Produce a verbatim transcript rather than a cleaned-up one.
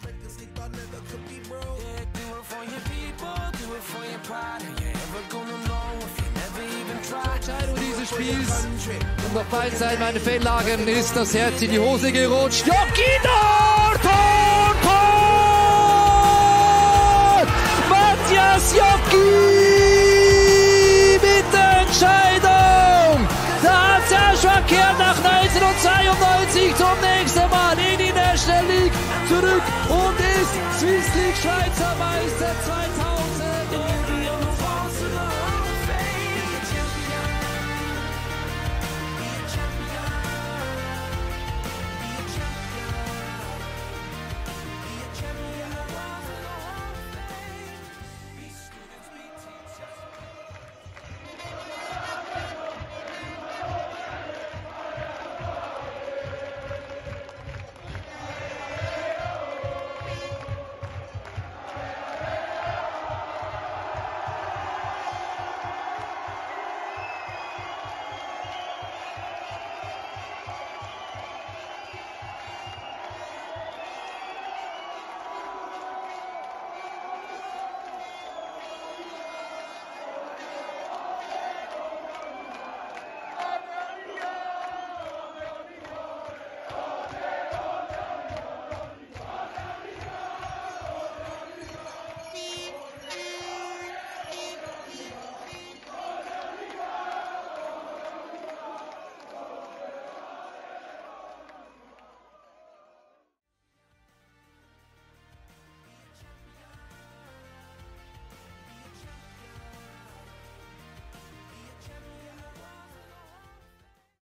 Entscheidung dieses Spiels. Und auf beiden Seiten meine Feldlagen ist das Herz in die Hose gerutscht. Jockey, Tor! Tor! Tor! Matthias Jockey mit der Entscheidung. Der H C Ajoie kehrt nach neunzehnhundertzweiundneunzig zum nächsten Mal in die National League zurück und ist Swiss League Schweizer Meister zweitausend.